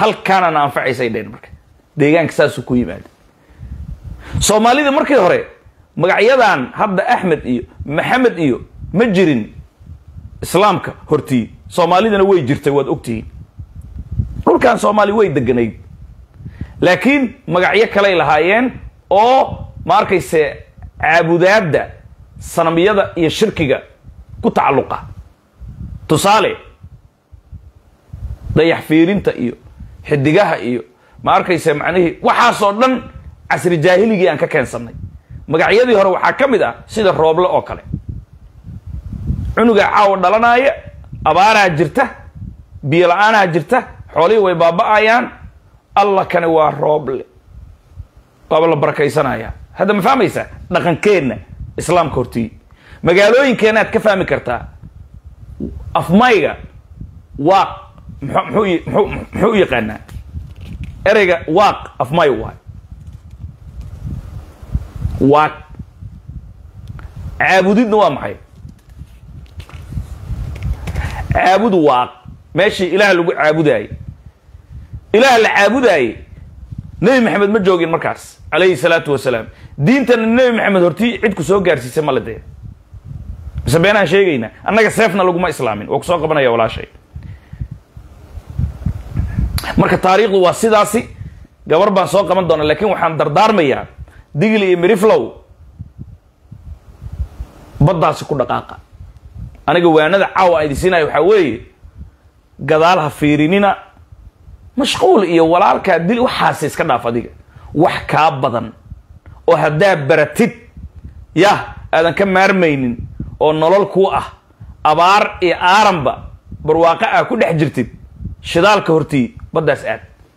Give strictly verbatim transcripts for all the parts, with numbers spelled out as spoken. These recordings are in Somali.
هل كان نافع سيدين مرك ديجان كساس كويماد سومالي مركي هوري مقعيدان هذا أحمد إيو محمد إيو مجرين إسلامك هرتي سومالي دنا وي جرتي واد أكتي كل كان سومالي وي دقني لكن مقعيه كلا لهايين أو ماركيس عبودات ده صنمية ده يشركيجا كتعلقة تصالي ده يحفيرين تأيو حدقها إيو ماركيس معنيه وحاصلن عصر الجاهلية أنك كان صني مقعيه دي هو حكم ده سيد الروبل أو كله عنق عاود دلنا أبارة جرته بيلعنا جرته حولي وبابا أيان الله كان هو الروبل قبل بركة سنايا هذا مفهوم يسا لكن كين إسلام كورتي مقالوين كانت كفهم كرتا أفمايا واق محو محو محو يقنا إرجع واق أفماي واق واق عابدين نوام حي عابد واق ماشي إله اللي عابداي إله اللي عابداي نبي محمد ما جوجين مركز عليه الصلاة والسلام دينتنا النبي محمد هرتي عندكم سوق جارسي سما لديه بس بينا شيء جينا أنا كسيفنا لقوم إسلامين وكسوق بنا يا ولا شيء مركز تاريخ واسداسي جبر بنسوق كمان دونا لكن وحن دردار مياه ديجلي مريفلو بدأ كل دقيقة أنا جوانا ذا عوا أيدي سينا يحوي قدالها فيرينينا مشغول إيه ولا كدل وحاسس كذا فديك وحكاب بدن وهدا برتت يا هذا كم مرمين ونلول كوه أبار إيه آرمبا برواقع كل حجرتي شدال كهرتي بدأ سأل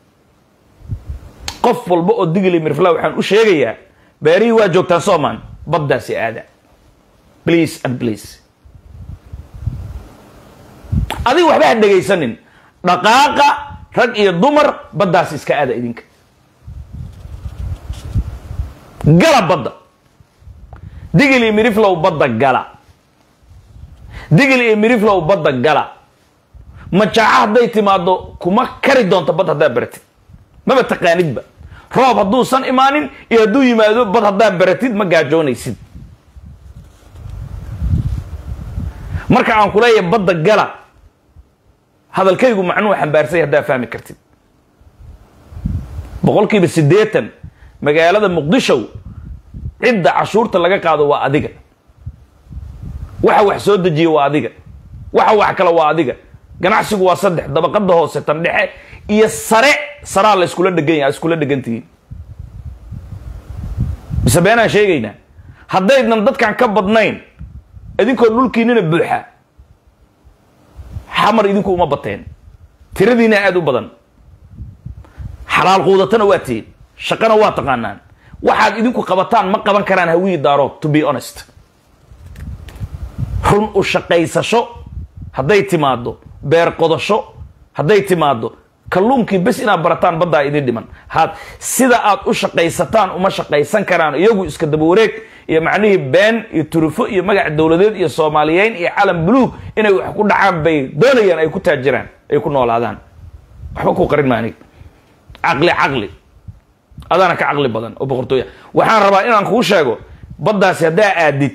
قفل بقى الدجلي مرفلاو حن وشيء باري واجوك تصومان بدأ سأل بليز and بليز هذه واحدة عندك سنين دقائق رج الضمر بدأ سيسكا هذا إذنك قلب بدأ دجلي مرفلاو بدأ قلا دجلي مرفلاو بدأ قلا ما جاء دايتي ما دو كما كردون تبض هذا برتيد ما بتقانيد بقى روب هدو سن إيمانين يهدو يمادو بض هذا برتيد ما جاجون يسيد مركا عن كلية بدأ قلا هذا الكيغو معنوه حنبارسي هذا فاهمي كرتيد بقول كي بسديتن مقالة مقدشو عدة عشور تلقى قادوا وادقة waxa wax soo dajiyo waa adiga waxa wax kala waa adiga ganacsigu waa saddex dabaqada hoose tan dhexe iyo sare sara la isku la dhagan yahay isku la dhagantii bisabeena sheegayna haddaydan dadkan ka badnayn idinkoo dhulkiinina buuxa xamar idinku uma bateen tiradiina aad u badan xalaal quudatana waa tiin shaqana waa taqaanaan waxaad idinku qabataan ma qaban karaan hawiyi daaro to be honest run u shaqaysasho hadday timaado beer qodasho hadday timaado kalluunkii bas inaad barataan badda idin dhiman had sida aad u shaqaysataan uma shaqaysan karaan iyagu iska daba wareeg iyo macnaheedu been iyo turufo iyo magac dawladeed iyo Soomaaliyeyn iyo calan buluug inay wax ku dhacaan bay doonayaan ay ku taajiraan ay ku noolaadaan waxba ku qarin maani aqli aqli adana ka aqli badan oo boqortooyo waxaan rabaa inaan kuu sheego baddaas hadaa aadid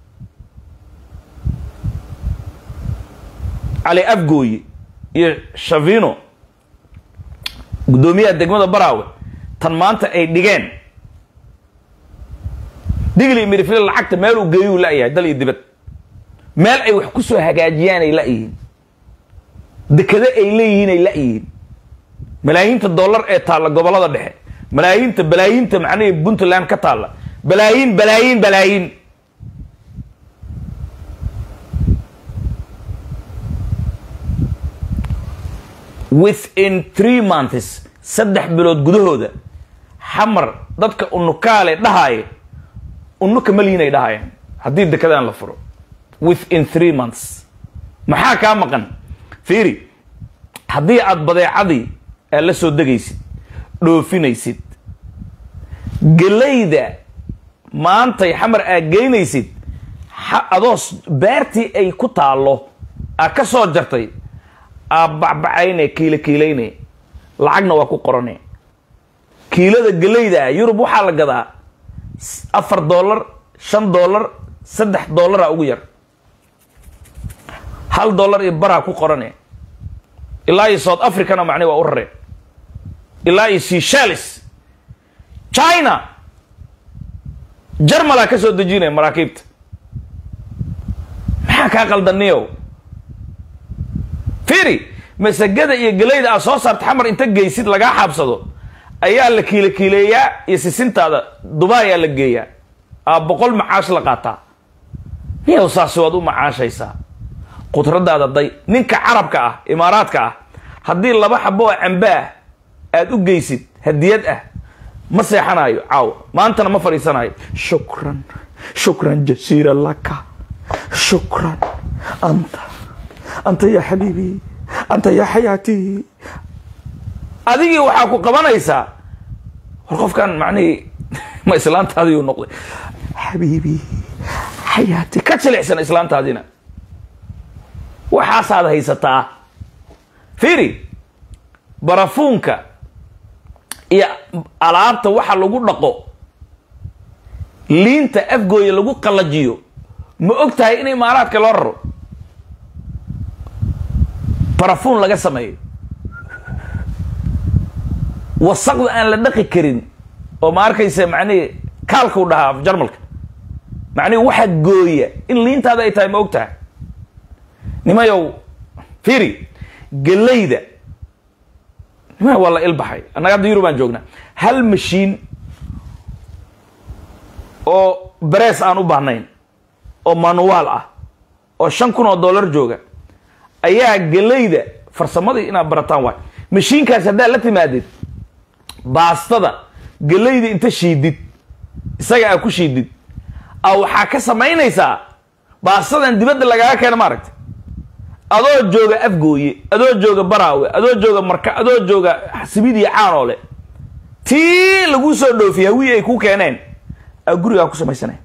علي أفجوي يشافينو قدومية دقمة براوي تنمانت أي دقين دقلي مريفين العقد مالو جيو لاقيه ده اللي يدبت مال أي وحكسو هجاجيان يلاقيه دكذا أي ليين يلاقيه ملايين الدولار أي طالع قبل هذا ده ملايين بلايين معني بنت اللام كطالع بلايين بلايين بلايين within three months saddex bilood gudahooda xamar dadka unukaale dhahay unuka maliinay dhahayaan hadii dekadaan la furo within three months maxaa ka maqan fiiri hadii aad badeecadii la soo dagaysid dhoofinaysid galayda maanta xamar aad geynaysid adoos beertii ay ku taalo ka soo jartay أبعبعينه كيل كيلينه lacagna waa ku qorane kiilada galeyda Yurub waxa la gadaa afar dollar shan dollar saddex dollar ugu yar hal dollar iyo bara ku qorane ilaa iyo South Africa na macni waa u rareen ilaa iyo Seychelles China Jarmala ka soo dejinay maraakiibta maxaa ka qaldaniyo firi masagada iyo galeyda soo saartay xamar inta geysid laga xabsado ayaa la kiila kiileeyaa iyo sisintaada Dubai ayaa la geeyaa a boqol macaash la qaataa niyow saas waad u macaashaysaa qudradaada day ninka carabka ah imaaraadka ah haddii laba xabo camba aad u geysid hadiyad ah ma seexanayo caaw maantana ma fariisanayo shukran shukran jasiira laka shukran anta anta ya habibi anta ya hayati adigi waxa ku qabanaysaa war qofkan macni ma islaantaadii uu noqday habibi hayati ka jilicsan islaantaadina waxa saad haysataa firi barafuunka iyo alaabta waxa lagu dhaqo liinta afgooy lagu qalajiyo ma ogtahay in imaaraadka loo raro barafuun laga sameeyo wasaqda aan la dhaqi karin oo ma arkaysa macni kaalka u dhahaa Jarmalka macni waxa gooya in liintaada ay tahay ma ogtahay nimayow firi galeyda nima wala ilbaxay anaga Yurub aan joogna hal machine oo barees aan u baahnayn oo manual ah oo shan kun oo dollar jooga ayaa galeyda farsamada ina barataan waay machine kaas hadaa la timaadid baastada galeyda inta shiidid isaga ku shiidid aw waxa ka sameynaysaa baastadan dibadda laga keenay ma aragtay adoo jooga afgooye adoo jooga baraawe adoo jooga marka adoo jooga xasibidii caanoole tii lagu soo dhoofiyaa wii ay ku keeneen guriga ku sameeysanay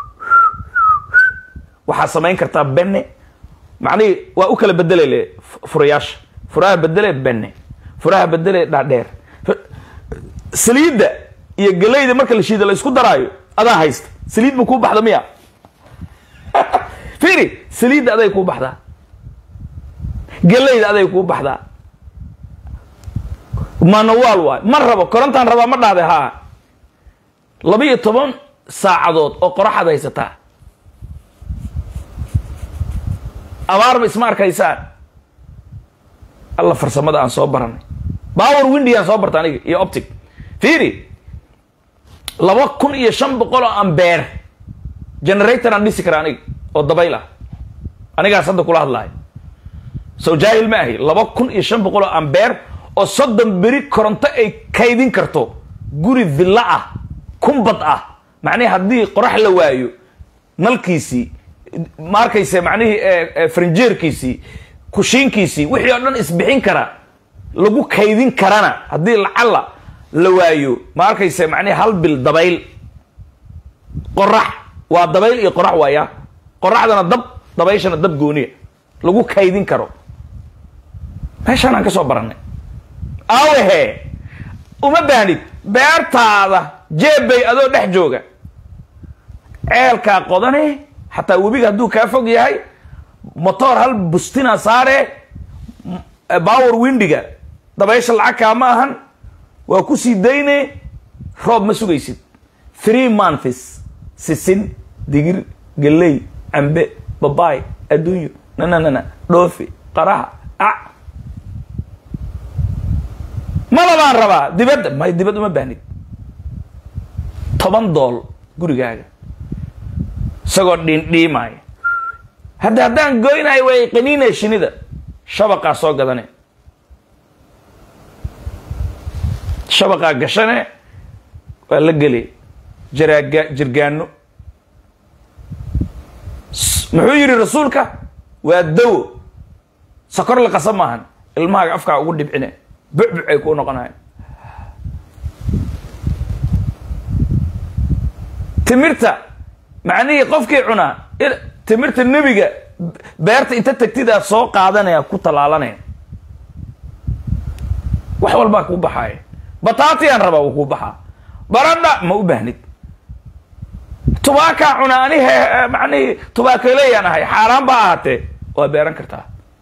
waxa sameyn kartaa benne macni waa u kala bedelay furayaasha furaha bedelay benne furaha bedelay dhaadheer saliida iyo galeyda marka la shiido la isku daraayo adaa haysta saliid ma ku baxda miya firi saliida aday ku baxda galeyda aday ku baxda manual waa mar rabo korontaan raba ma dhaade ha laba iyo toban saacadood oo qoraxda haysataa abaar ma isma arkaysaan alla farsamada aan soo baranay power windy aan soo bartay aniga iyo optic firi laba kun iyo shan boqol oo ampere generator aan dhisi karaa aniga oo dabayl ah aniga sadda kula hadlaay soo jaahil ma ahi laba kun iyo shan boqol oo ampere oo soddon beri koronto ay kaydin karto guri villa ah kumbad ah macnaheedu haddii qorax la waayo nalkiisii markayse macnaheedu frinjeerkiisii kushiinkiisii wixii oo dhan isbixin kara lagu kaydin karana haddii lacala la waayo markayse macnaheedu hal bil dabayl qorax waa dabayl iyo qorax waaya qoraxdana dab dabayshana dab gooniya lagu kaydin karo meeshaan aan ka soo baranay awehe uma baahnid beertaada jeebay adoo dhex jooga ceelkaa qodane xataa webiga hadduu kaa fog yahay motor hal bustina saare power windiga dabaysha lacag kaama ahan waa ku sii dayne roob ma sugaysid three months sisin digir galey ambe babaay adduunyo nananana dhoofi qaraha ah malabaan rabaa dibadda may dibad uma baahnid toban dool gurigaaga isagoo dhiindhiimaya hadda haddaan goynayo way qaniinay shinida shabaqaa soo gadane shabaqaa gashane waa la geli jaraaga jirgaano muxuu yiri rasuulka waa dawo sakor la qasam maahan ilmahaaga afkaa ugu dhibcine bucbuc ay ku noqonayaan timirta macnihii qofkii cunaa timirta nebiga beerta inta tagtida soo qaadanaya ku talaalanaya wax walba ku baxay bataati aan raba ku baxa barada ma u baahnid tubaaka cunaani macni tubaaka leeyana hay xaraan ba ahaate waa beeran kartaa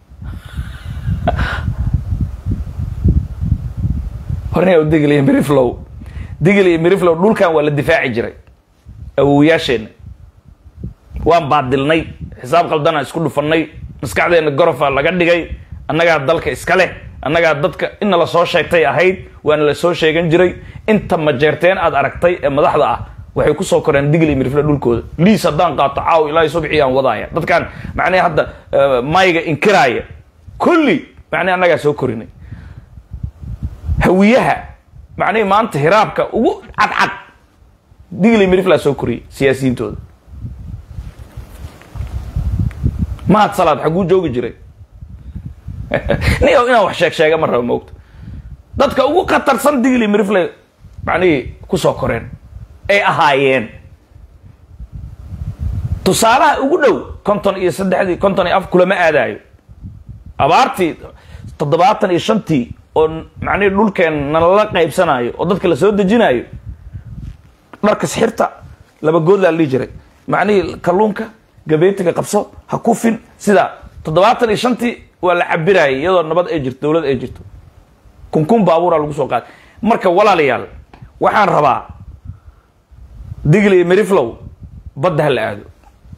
hornay u digli miriflow digli miriflow dhulkan waa la difaaci jiray awooyaasheen waan baadilnay xisaab qaldana isku dhufanay maskaxdeena gorofa laga dhigay annaga dalka iska leh annaga dadka in la soo sheegtay ahayd waan la soo sheegan jiray inta ma jeerteen aad aragtay ee madaxda ah waxay ku soo koreen digli miriflow dhulkooda liis hadaan qaato caaw ilaa subxiyaan wadaaya dadkan macnaa hadda mayga inkiraaya kulli macnaa annaga soo korinay hawiyaha macnaa maanta hiraabka ugu cadcad digli miriflow soo koriyay siyaasiyiintooda ما تصلت حقو جوجي جري نيو إنا وحشاك شاقة مرة موقت دادك أقو قطر صندق لي مرفلي يعني كسو كورين أي أهايين تصالح أقو دو كنتون إيه صدح دي كنتون إيه أف كل ما أدايو أبارتي تضباطن إيه شنتي يعني نقول كان نلقى يبسنايو ودادك لسود جينايو مركز حرطة لما قول للي جري يعني كلونك gabeetiga qabso ha ku fin sida toddobaatan iyo shan waa la cabiray iyadoo nabad ay jirto dawlad ay jirto kun kun baabuur lagu soo qaad marka walaalayaal waxaan rabaa digli miriflow badda hal aado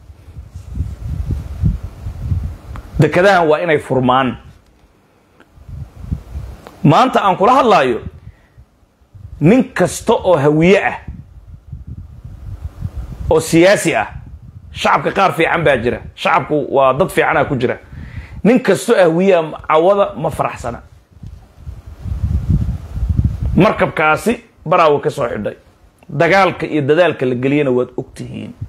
dekadahan waa inay furmaan maanta aan kula hadlaayo nin kasta oo hawiye ah oo siyaasi ah شعبك قار في عم باجرة شعبك وضد في عنا كجرة ننك السؤال ويا عوضة مفرح سنة مركب كاسي براو كسوح داي دقالك يددالك اللي قلينا ود اكتهين